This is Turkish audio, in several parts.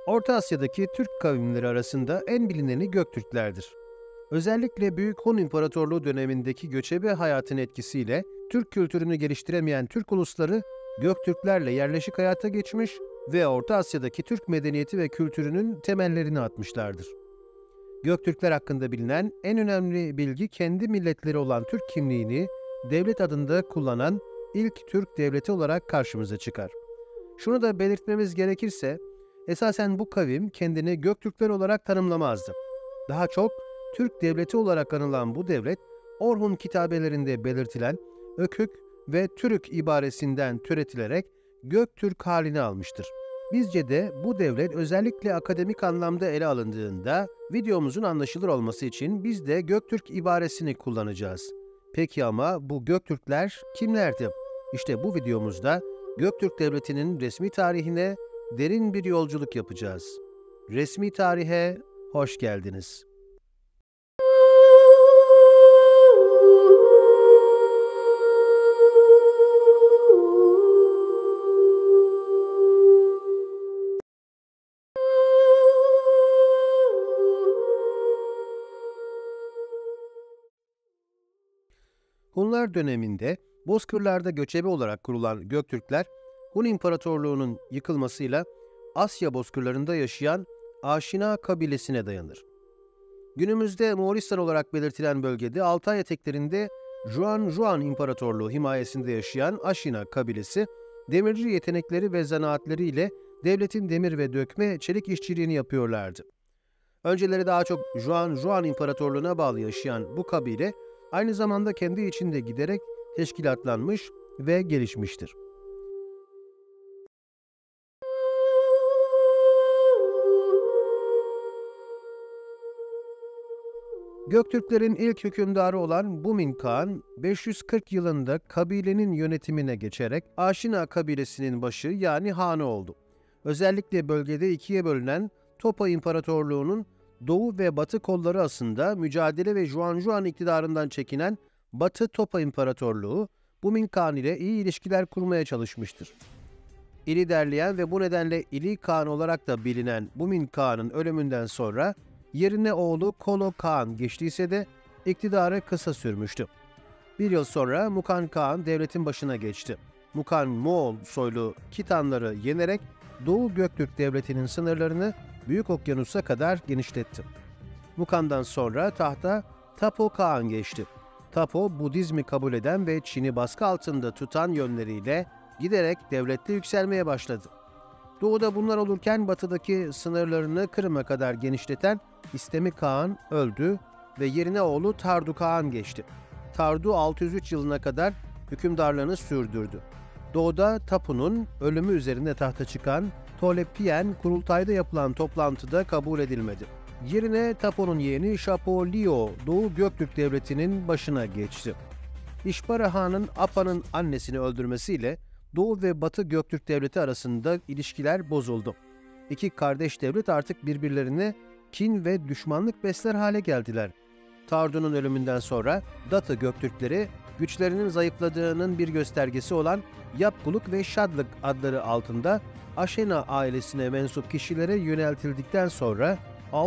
Orta Asya'daki Türk kavimleri arasında en bilineni Göktürklerdir. Özellikle Büyük Hun İmparatorluğu dönemindeki göçebe hayatın etkisiyle Türk kültürünü geliştiremeyen Türk ulusları Göktürklerle yerleşik hayata geçmiş ve Orta Asya'daki Türk medeniyeti ve kültürünün temellerini atmışlardır. Göktürkler hakkında bilinen en önemli bilgi kendi milletleri olan Türk kimliğini devlet adında kullanan ilk Türk devleti olarak karşımıza çıkar. Şunu da belirtmemiz gerekirse, esasen bu kavim kendini Göktürkler olarak tanımlamazdı. Daha çok Türk devleti olarak anılan bu devlet, Orhun kitabelerinde belirtilen Ökük ve Türük ibaresinden türetilerek Göktürk halini almıştır. Bizce de bu devlet özellikle akademik anlamda ele alındığında videomuzun anlaşılır olması için biz de Göktürk ibaresini kullanacağız. Peki ama bu Göktürkler kimlerdi? İşte bu videomuzda Göktürk Devleti'nin resmi tarihine derin bir yolculuk yapacağız. Resmi tarihe hoş geldiniz. Hunlar döneminde Bozkırlar'da göçebe olarak kurulan Göktürkler, Hun İmparatorluğu'nun yıkılmasıyla Asya bozkırlarında yaşayan Aşina kabilesine dayanır. Günümüzde Moğolistan olarak belirtilen bölgede Altay eteklerinde Juan İmparatorluğu himayesinde yaşayan Aşina kabilesi, demirci yetenekleri ve zanaatleriyle devletin demir ve dökme çelik işçiliğini yapıyorlardı. Önceleri daha çok Juan İmparatorluğu'na bağlı yaşayan bu kabile, aynı zamanda kendi içinde giderek teşkilatlanmış ve gelişmiştir. Göktürklerin ilk hükümdarı olan Bumin Kağan, 540 yılında kabilenin yönetimine geçerek Aşina kabilesinin başı yani hanı oldu. Özellikle bölgede ikiye bölünen Topa İmparatorluğu'nun doğu ve batı kolları arasında mücadele ve Juan iktidarından çekinen Batı Topa İmparatorluğu, Bumin Kağan ile iyi ilişkiler kurmaya çalışmıştır. İli derleyen ve bu nedenle İli Kağan olarak da bilinen Bumin Kağan'ın ölümünden sonra yerine oğlu Kolo Kağan geçtiyse de iktidarı kısa sürmüştü. Bir yıl sonra Mukan Kağan devletin başına geçti. Mukan Moğol soylu Kitanları yenerek Doğu Göktürk Devleti'nin sınırlarını Büyük Okyanus'a kadar genişletti. Mukan'dan sonra tahta Tapo Kağan geçti. Tapo, Budizmi kabul eden ve Çin'i baskı altında tutan yönleriyle giderek devlette yükselmeye başladı. Doğuda bunlar olurken batıdaki sınırlarını Kırım'a kadar genişleten İstemi Kağan öldü ve yerine oğlu Tardu Kağan geçti. Tardu 603 yılına kadar hükümdarlığını sürdürdü. Doğuda Tapu'nun ölümü üzerine tahta çıkan Tolepiyen kurultayda yapılan toplantıda kabul edilmedi. Yerine Tapu'nun yeğeni Şapolio Doğu Göktürk Devleti'nin başına geçti. İşbara Han'ın Apa'nın annesini öldürmesiyle Doğu ve Batı Göktürk Devleti arasında ilişkiler bozuldu. İki kardeş devlet artık birbirlerine kin ve düşmanlık besler hale geldiler. Tardu'nun ölümünden sonra Datı Göktürkleri güçlerinin zayıfladığının bir göstergesi olan Yapkuluk ve Şadlık adları altında Aşena ailesine mensup kişilere yöneltildikten sonra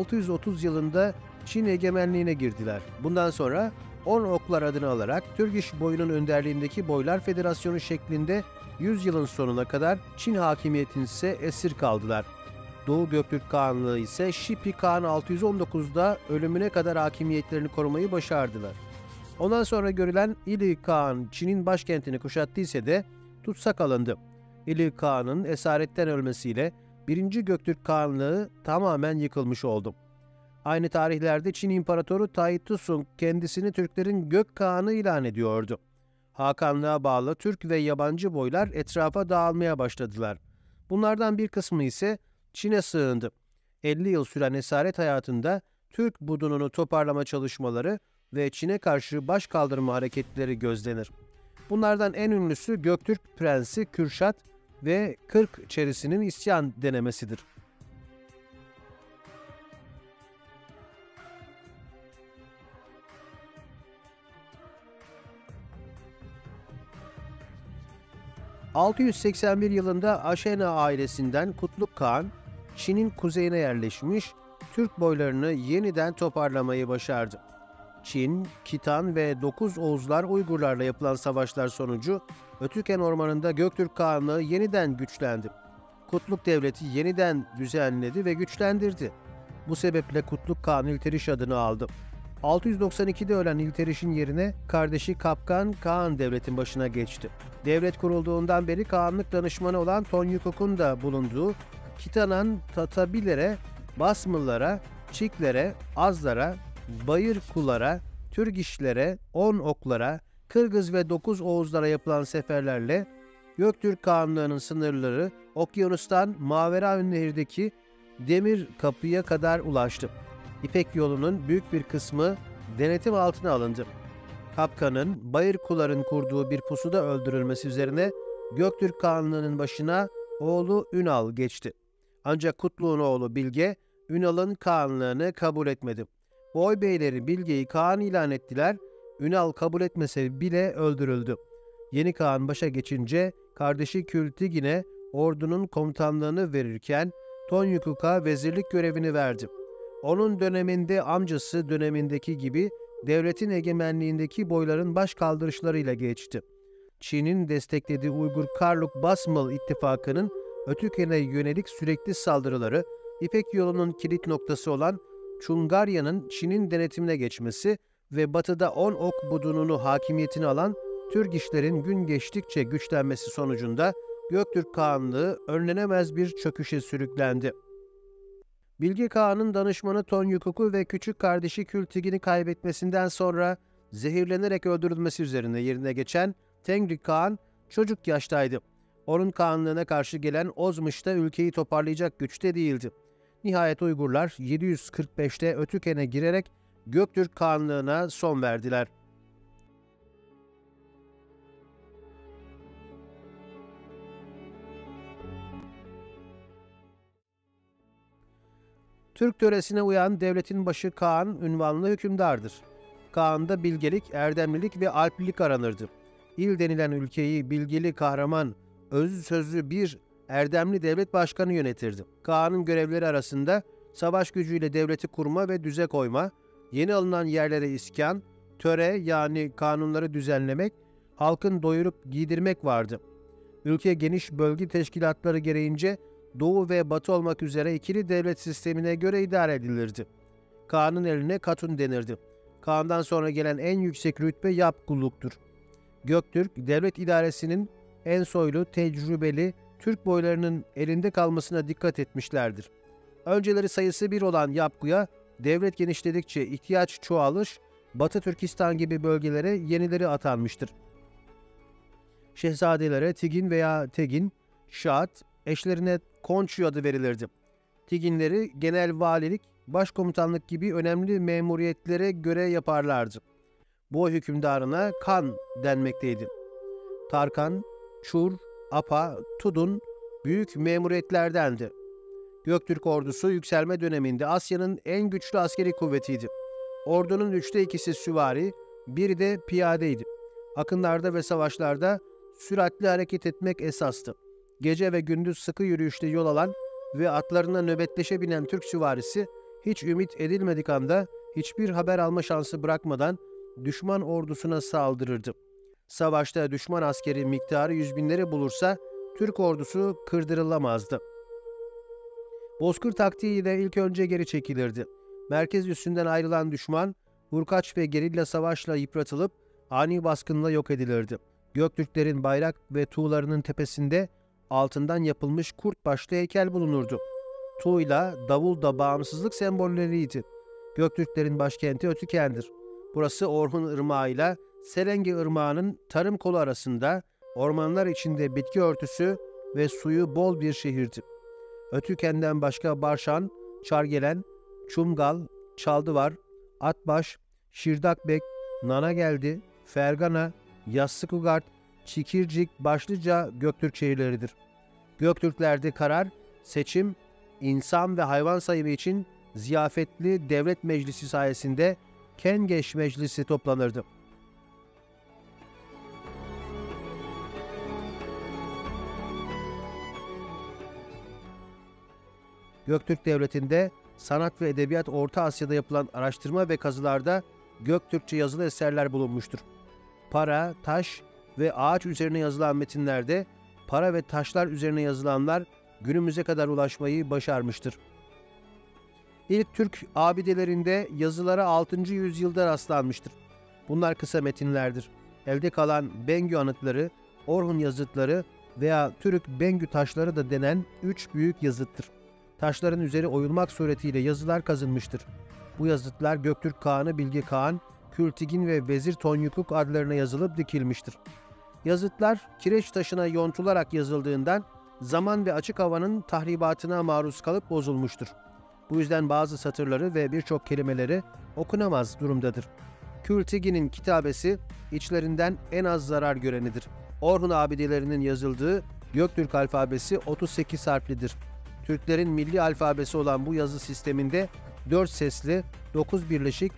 630 yılında Çin egemenliğine girdiler. Bundan sonra 10 oklar adını alarak Türgiş boyunun önderliğindeki Boylar Federasyonu şeklinde 100 yılın sonuna kadar Çin hakimiyetini ise esir kaldılar. Doğu Göktürk Kağanlığı ise Şipi Kağan 619'da ölümüne kadar hakimiyetlerini korumayı başardılar. Ondan sonra görülen İli Kağan Çin'in başkentini kuşattıysa de tutsak alındı. İli Kağan'ın esaretten ölmesiyle 1. Göktürk Kağanlığı tamamen yıkılmış oldu. Aynı tarihlerde Çin İmparatoru Taitusung kendisini Türklerin Gök Kağanı ilan ediyordu. Hakanlığa bağlı Türk ve yabancı boylar etrafa dağılmaya başladılar. Bunlardan bir kısmı ise Çin'e sığındı. 50 yıl süren esaret hayatında Türk budununu toparlama çalışmaları ve Çin'e karşı baş kaldırma hareketleri gözlenir. Bunlardan en ünlüsü Göktürk Prensi Kürşat ve Kırk Çerisi'nin isyan denemesidir. ...681 yılında Aşena ailesinden Kutluk Kağan, Çin'in kuzeyine yerleşmiş, Türk boylarını yeniden toparlamayı başardı. Çin, Kitan ve 9 Oğuzlar Uygurlarla yapılan savaşlar sonucu Ötüken Ormanı'nda Göktürk Kağanlığı yeniden güçlendi. Kutluk Devleti yeniden düzenledi ve güçlendirdi. Bu sebeple Kutluk Kağan İlteriş adını aldı. 692'de ölen İlteriş'in yerine kardeşi Kapkan Kağan devletin başına geçti. Devlet kurulduğundan beri Kağanlık danışmanı olan Tonyukok'un da bulunduğu Kitanan Tatabilere, Basmıllara, Çiklere, Azlara, Bayırkulara, Türgişlere, On Oklara, Kırgız ve 9 Oğuzlara yapılan seferlerle Göktürk Kağanlığı'nın sınırları Okyanus'tan Maveraün Nehir'deki Demir Kapı'ya kadar ulaştı. İpek yolunun büyük bir kısmı denetim altına alındı. Kapkan'ın Bayırkuların kurduğu bir pusuda öldürülmesi üzerine Göktürk Kağanlığı'nın başına oğlu Ünal geçti. Ancak Kutlu'nun oğlu Bilge, Ünal'ın Kağanlığını kabul etmedi. Boy beyleri Bilge'yi Kağan ilan ettiler, Ünal kabul etmese bile öldürüldü. Yeni Kağan başa geçince kardeşi Kültigin'e ordunun komutanlığını verirken Tonyukuk'a vezirlik görevini verdi. Onun döneminde amcası dönemindeki gibi devletin egemenliğindeki boyların baş kaldırışlarıyla geçti. Çin'in desteklediği Uygur Karluk-Basmıl ittifakının Ötüken'e yönelik sürekli saldırıları, İpek yolunun kilit noktası olan Çungarya'nın Çin'in denetimine geçmesi ve batıda On Ok budununu hakimiyetine alan Türgişlerin gün geçtikçe güçlenmesi sonucunda Göktürk Kağanlığı önlenemez bir çöküşe sürüklendi. Bilge Kağan'ın danışmanı Tonyukuk'u ve küçük kardeşi Kültigin'i kaybetmesinden sonra zehirlenerek öldürülmesi üzerine yerine geçen Tengri Kağan çocuk yaştaydı. Onun kağanlığına karşı gelen Ozmış da ülkeyi toparlayacak güçte değildi. Nihayet Uygurlar 745'te Ötüken'e girerek Göktürk Kağanlığı'na son verdiler. Türk töresine uyan devletin başı Kağan ünvanlı hükümdardır. Kağan'da bilgelik, erdemlilik ve alplilik aranırdı. İl denilen ülkeyi bilgili, kahraman, özlü sözlü bir erdemli devlet başkanı yönetirdi. Kağan'ın görevleri arasında savaş gücüyle devleti kurma ve düze koyma, yeni alınan yerlere iskan, töre yani kanunları düzenlemek, halkın doyurup giydirmek vardı. Ülke geniş bölge teşkilatları gereğince Doğu ve Batı olmak üzere ikili devlet sistemine göre idare edilirdi. Kağan'ın eline Katun denirdi. Kağan'dan sonra gelen en yüksek rütbe Yapkulluktur. Göktürk, devlet idaresinin en soylu, tecrübeli Türk boylarının elinde kalmasına dikkat etmişlerdir. Önceleri sayısı bir olan Yapku'ya devlet genişledikçe ihtiyaç çoğalır, Batı Türkistan gibi bölgelere yenileri atanmıştır. Şehzadelere Tigin veya Tegin, Şahat, eşlerine Konçu adı verilirdi. Tiginleri genel valilik, başkomutanlık gibi önemli memuriyetlere göre yaparlardı. Bu hükümdarına Kan denmekteydi. Tarkan, Çur, Apa, Tudun büyük memuriyetlerdendi. Göktürk ordusu yükselme döneminde Asya'nın en güçlü askeri kuvvetiydi. Ordunun 3'te 2'si süvari, biri de piyadeydi. Akınlarda ve savaşlarda süratli hareket etmek esastı. Gece ve gündüz sıkı yürüyüşle yol alan ve atlarına nöbetleşe binen Türk süvarisi hiç ümit edilmedik anda hiçbir haber alma şansı bırakmadan düşman ordusuna saldırırdı. Savaşta düşman askeri miktarı 100.000'leri bulursa Türk ordusu kırdırılamazdı. Bozkır taktiğiyle ilk önce geri çekilirdi. Merkez üssünden ayrılan düşman, vurkaç ve gerilla savaşla yıpratılıp ani baskınla yok edilirdi. Göktürklerin bayrak ve tuğlarının tepesinde altından yapılmış kurt başlı heykel bulunurdu. Tuğla, davul da bağımsızlık sembolleriydi. Göktürklerin başkenti Ötüken'dir. Burası Orhun Irmağı ile Serenge Irmağı'nın tarım kolu arasında ormanlar içinde bitki örtüsü ve suyu bol bir şehirdi. Ötüken'den başka Barşan, Çargelen, Çumgal, Çaldıvar, Atbaş, Şirdakbek, Nanageldi, Fergana, Yassıkugart, Çikircik başlıca Göktürk şehirleridir. Göktürklerde karar, seçim, insan ve hayvan sayımı için ziyafetli devlet meclisi sayesinde Kengeş Meclisi toplanırdı. Göktürk Devleti'nde sanat ve edebiyat Orta Asya'da yapılan araştırma ve kazılarda Göktürkçe yazılı eserler bulunmuştur. Para, taş ve ağaç üzerine yazılan metinlerde para ve taşlar üzerine yazılanlar günümüze kadar ulaşmayı başarmıştır. İlk Türk abidelerinde yazılara 6. yüzyılda rastlanmıştır. Bunlar kısa metinlerdir. Elde kalan Bengü anıtları, Orhun yazıtları veya Türk Bengü taşları da denen 3 büyük yazıttır. Taşların üzeri oyulmak suretiyle yazılar kazınmıştır. Bu yazıtlar Göktürk Kağanı Bilge Kağan, Kültigin ve Vezir Tonyukuk adlarına yazılıp dikilmiştir. Yazıtlar kireç taşına yontularak yazıldığından zaman ve açık havanın tahribatına maruz kalıp bozulmuştur. Bu yüzden bazı satırları ve birçok kelimeleri okunamaz durumdadır. Kültigin'in kitabesi içlerinden en az zarar görenidir. Orhun abidelerinin yazıldığı Göktürk alfabesi 38 harflidir. Türklerin milli alfabesi olan bu yazı sisteminde 4 sesli, 9 birleşik,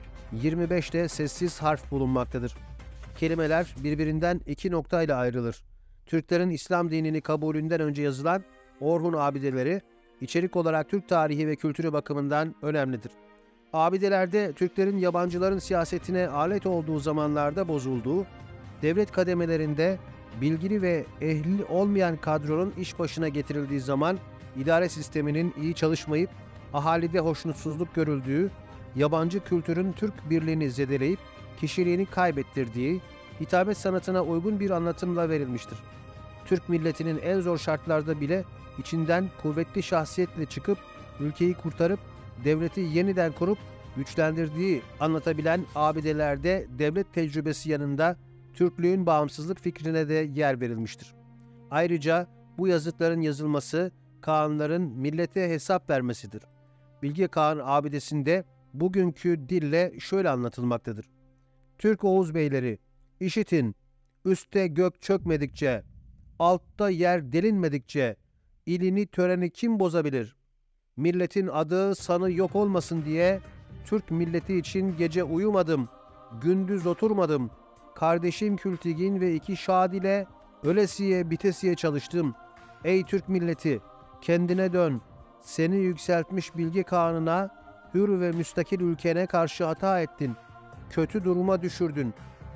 25 de sessiz harf bulunmaktadır. Kelimeler birbirinden 2 noktayla ayrılır. Türklerin İslam dinini kabulünden önce yazılan Orhun abideleri, içerik olarak Türk tarihi ve kültürü bakımından önemlidir. Abidelerde Türklerin yabancıların siyasetine alet olduğu zamanlarda bozulduğu, devlet kademelerinde bilgili ve ehli olmayan kadronun iş başına getirildiği zaman idare sisteminin iyi çalışmayıp ahalide hoşnutsuzluk görüldüğü, yabancı kültürün Türk birliğini zedeleyip kişiliğini kaybettirdiği, hitabet sanatına uygun bir anlatımla verilmiştir. Türk milletinin en zor şartlarda bile içinden kuvvetli şahsiyetle çıkıp ülkeyi kurtarıp devleti yeniden kurup güçlendirdiği anlatabilen abidelerde devlet tecrübesi yanında Türklüğün bağımsızlık fikrine de yer verilmiştir. Ayrıca bu yazıtların yazılması Kağanların millete hesap vermesidir. Bilge Kağan abidesinde bugünkü dille şöyle anlatılmaktadır. Türk Oğuz beyleri, işitin, üstte gök çökmedikçe, altta yer delinmedikçe, ilini töreni kim bozabilir? Milletin adı sanı yok olmasın diye Türk milleti için gece uyumadım, gündüz oturmadım. Kardeşim Kültigin ve 2 Şad ile ölesiye bitesiye çalıştım. Ey Türk milleti, kendine dön. Seni yükseltmiş Bilge Kağan'ına, hür ve müstakil ülkene karşı hata ettin. Kötü duruma düşürdün.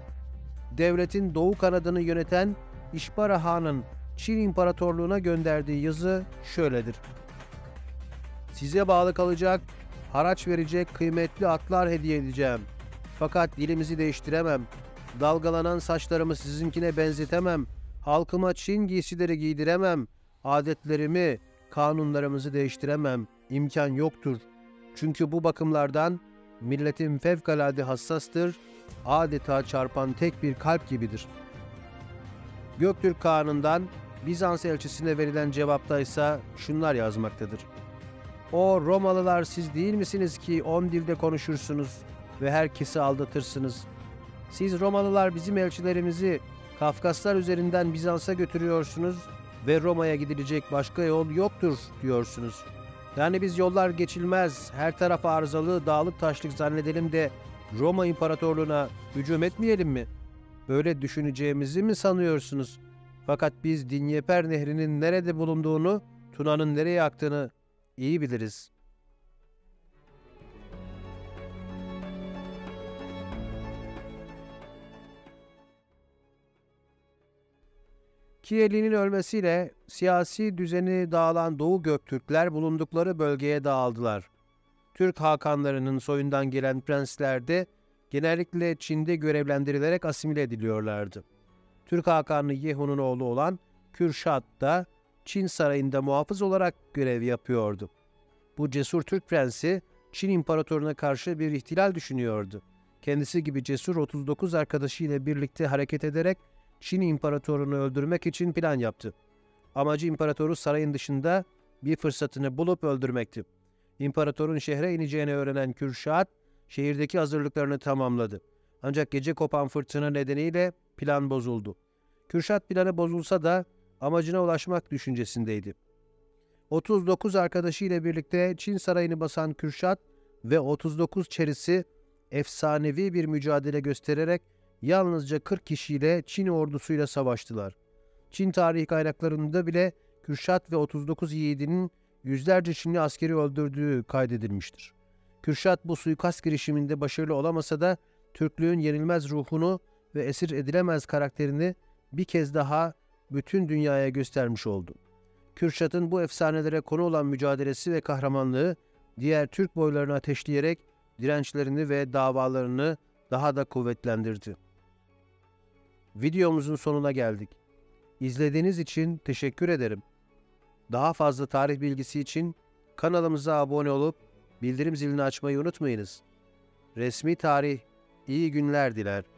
Devletin doğu kanadını yöneten İşbara Han'ın Çin İmparatorluğu'na gönderdiği yazı şöyledir. Size bağlı kalacak, haraç verecek kıymetli atlar hediye edeceğim. Fakat dilimizi değiştiremem. Dalgalanan saçlarımı sizinkine benzetemem. Halkıma Çin giysileri giydiremem. Adetlerimi, kanunlarımızı değiştiremem. İmkan yoktur. Çünkü bu bakımlardan milletim fevkalade hassastır. Adeta çarpan tek bir kalp gibidir. Göktürk Kağan'ından Bizans elçisine verilen cevapta ise şunlar yazmaktadır. O Romalılar siz değil misiniz ki 10 dilde konuşursunuz ve herkesi aldatırsınız? Siz Romalılar bizim elçilerimizi Kafkaslar üzerinden Bizans'a götürüyorsunuz ve Roma'ya gidilecek başka yol yoktur diyorsunuz. Yani biz yollar geçilmez, her taraf arızalı, dağlık taşlık zannedelim de Roma İmparatorluğu'na hücum etmeyelim mi? Böyle düşüneceğimizi mi sanıyorsunuz? Fakat biz Dinyeper Nehri'nin nerede bulunduğunu, Tuna'nın nereye aktığını iyi biliriz. Kieli'nin ölmesiyle siyasi düzeni dağılan Doğu Göktürkler bulundukları bölgeye dağıldılar. Türk hakanlarının soyundan gelen prensler de genellikle Çin'de görevlendirilerek asimile ediliyorlardı. Türk Hakanı Yehu'nun oğlu olan Kürşat da Çin sarayında muhafız olarak görev yapıyordu. Bu cesur Türk prensi Çin İmparatorluğu'na karşı bir ihtilal düşünüyordu. Kendisi gibi cesur 39 arkadaşıyla birlikte hareket ederek Çin İmparatorluğu'nu öldürmek için plan yaptı. Amacı imparatoru sarayın dışında bir fırsatını bulup öldürmekti. İmparatorun şehre ineceğini öğrenen Kürşat, şehirdeki hazırlıklarını tamamladı. Ancak gece kopan fırtına nedeniyle plan bozuldu. Kürşat planı bozulsa da amacına ulaşmak düşüncesindeydi. 39 arkadaşıyla birlikte Çin sarayını basan Kürşat ve 39 çerisi efsanevi bir mücadele göstererek yalnızca 40 kişiyle Çin ordusuyla savaştılar. Çin tarihi kaynaklarında bile Kürşat ve 39 yiğidinin yüzlerce Çinli askeri öldürdüğü kaydedilmiştir. Kürşat bu suikast girişiminde başarılı olamasa da Türklüğün yenilmez ruhunu ve esir edilemez karakterini bir kez daha bütün dünyaya göstermiş oldu. Kürşat'ın bu efsanelere konu olan mücadelesi ve kahramanlığı diğer Türk boylarını ateşleyerek dirençlerini ve davalarını daha da kuvvetlendirdi. Videomuzun sonuna geldik. İzlediğiniz için teşekkür ederim. Daha fazla tarih bilgisi için kanalımıza abone olup bildirim zilini açmayı unutmayınız. Resmi Tarih iyi günler diler.